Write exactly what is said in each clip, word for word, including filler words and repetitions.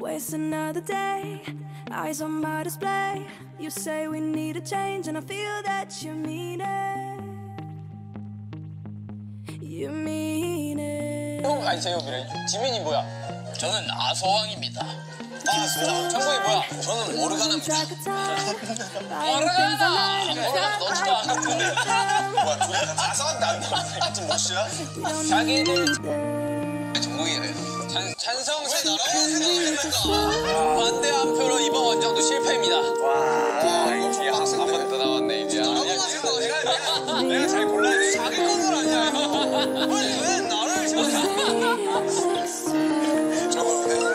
Waste another day, eyes on my display. You say we need a change and I feel that you mean it. You mean it. 형 아니 제이홉이래. 지민이 뭐야? 저는 아소왕입니다. 아 진짜? 창국이 뭐야? 저는 오르가나입니다. 오르가나! 오르가나 넣어주다. 뭐야 둘이 가사가 안 나와. 같은 몫이야? 자기들 정국이에요. 찬, 찬성세 나라의 반대 한 표로 이번 원정도 실패입니다. 와 이거 뒤에 하승 한 번 더 나왔네 이제. 내가, 내가 잘 골라야 돼. 자기 건들 아니야. 아니 왜 나를 저거 내가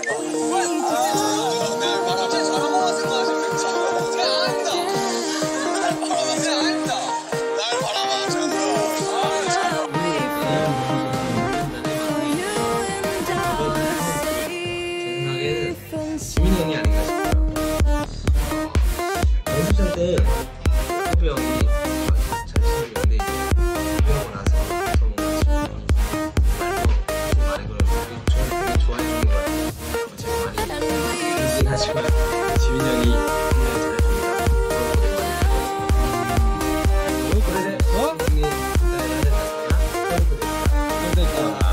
지민이 형이 아닌가 싶어요. 연습생 때 호비 형이 잘 치는데 이제 유명하고 나서 저 뭔가 지금 말해서 좀 많이 그러고 저를 되게 좋아해 주는 것 같아요. 제가 많이 힘들긴 하지만 지민이 형이 굉장히 잘해줍니다. 어? 그래? 어? 형이 잘해야 됐다.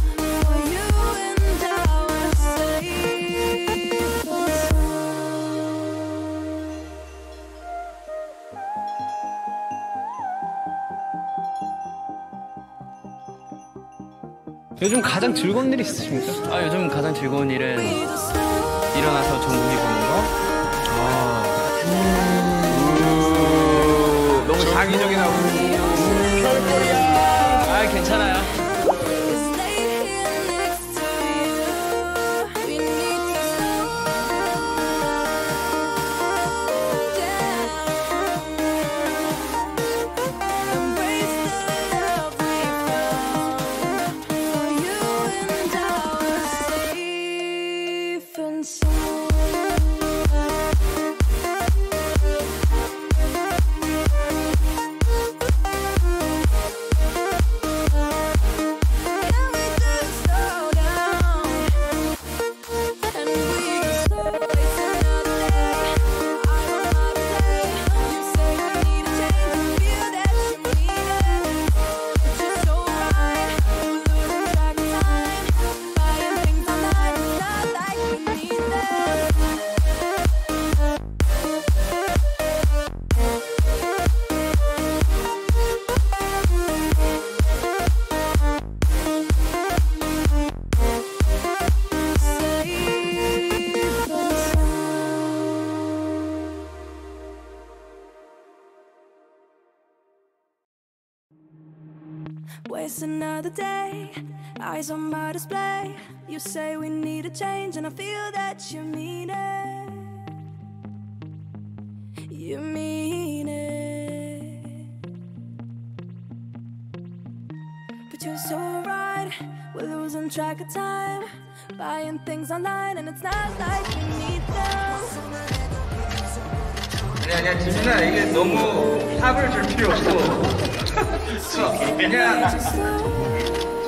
요즘 가장 즐거운 일 있으십니까? 아, 요즘 가장 즐거운 일은 일어나서 정국이 보는 거. 아, 음... 너무 장의적인 하고. 아, 괜찮아요. Waste another day, eyes on my display. You say we need a change and I feel that you mean it. You mean it. But you're so right, we're losing track of time, buying things online and it's not like we need them. 아니 아니야 지민아 이게 너무 합을 줄 필요 없고 그냥